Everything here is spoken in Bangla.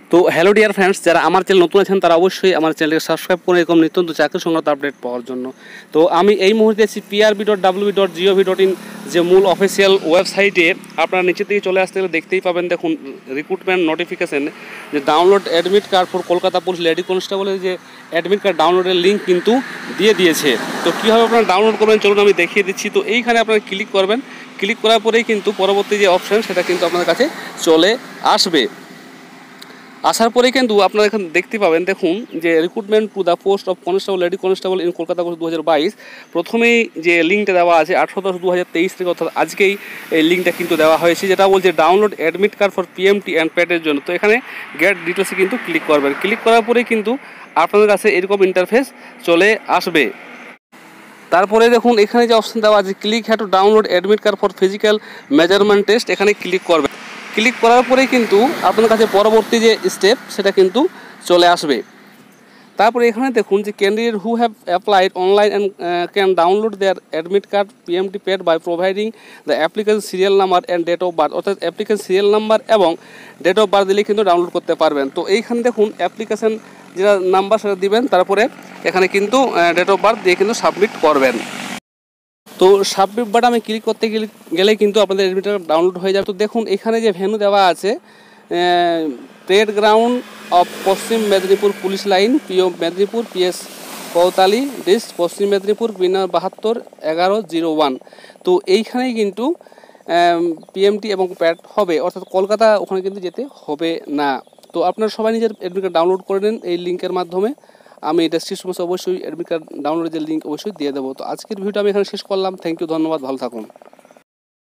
তো হ্যালো ডিয়ার ফ্রেন্ডস, যারা আমার চ্যানেল নতুন আছেন তারা অবশ্যই আমার চ্যানেলকে সাবস্ক্রাইব করে এরকম নিত্যন্ত চাকরি সংক্রান্ত আপডেট পাওয়ার জন্য। তো আমি এই মুহূর্তে আছি prb.wb.gov.in যে মূল অফিসিয়াল ওয়েবসাইটে। আপনারা নিচে থেকে চলে আসতে গেলে দেখতেই পাবেন, দেখুন রিক্রুটমেন্ট নোটিফিকেশন যে download admit card for Kolkata police lady কনস্টেবলের যে অ্যাডমিট কার্ড ডাউনলোডের লিঙ্ক কিন্তু দিয়ে দিয়েছে। তো কীভাবে আপনারা ডাউনলোড করবেন চলুন আমি দেখিয়ে দিচ্ছি। তো এইখানে আপনারা ক্লিক করবেন, ক্লিক করার পরেই কিন্তু পরবর্তী যে অপশান সেটা কিন্তু আপনাদের কাছে চলে আসবে। আসার পরে কিন্তু আপনারা এখানে দেখতে পাবেন, দেখুন যে recruitment to the post of constable lady constable in Kolkata 2022। প্রথমেই যে লিঙ্কটা দেওয়া আছে 18/10/2023 থেকে, অর্থাৎ আজকেই এই লিঙ্কটা কিন্তু দেওয়া হয়েছে, যেটা বলছে download admit card for PMT and প্যাটের জন্য। তো এখানে গেট ডিটেলসে কিন্তু ক্লিক করবেন, ক্লিক করার পরেই কিন্তু আপনাদের কাছে এরকম ইন্টারফেস চলে আসবে। তারপরে দেখুন এখানে যে অপশান দেওয়া আছে ক্লিক হ্যাঁ to download admit card for physical measurement test, এখানে ক্লিক করবেন। ক্লিক করার পরেই কিন্তু আপনাদের কাছে পরবর্তী যে স্টেপ সেটা কিন্তু চলে আসবে। তারপরে এখানে দেখুন যে candidate who have applied online and can download their admit card PMT PET by providing the application serial number and date of birth, অর্থাৎ অ্যাপ্লিকেশন সিরিয়াল নাম্বার এবং ডেট অফ বার্থ দিলে কিন্তু ডাউনলোড করতে পারবেন। তো এইখানে দেখুন অ্যাপ্লিকেশন যেটা নাম্বার সেটা দিবেন, তারপরে এখানে কিন্তু ডেট অফ বার্থ দিয়ে কিন্তু সাবমিট করবেন। তো সাবমিট বাটনে ক্লিক করতে গেলে কিন্তু আপনাদের অ্যাডমিট কার্ড ডাউনলোড হয়ে যাবে। তো দেখুন এখানে যে ভেন্যু দেওয়া আছে prayed ground of Paschim Medinipur police line, PO Medinipur, PS Kotwali district, Paschim Medinipur, pin 721101। তো এইখানেই কিন্তু পিএমটি এবং প্যাড হবে, অর্থাৎ কলকাতা ওখানে কিন্তু যেতে হবে না। তো আপনারা সবাই নিজের অ্যাডমিট কার্ড ডাউনলোড করে নেন এই লিঙ্কের মাধ্যমে। আমি ডেসক্রিপশনে অবশ্যই অ্যাডমিট কার্ড ডাউনলোডের যে লিঙ্ক অবশ্যই দিয়ে দেবো। তো আজকের ভিডিওটা আমি এখানে শেষ করলাম। থ্যাংক ইউ, ধন্যবাদ, ভালো থাকুন।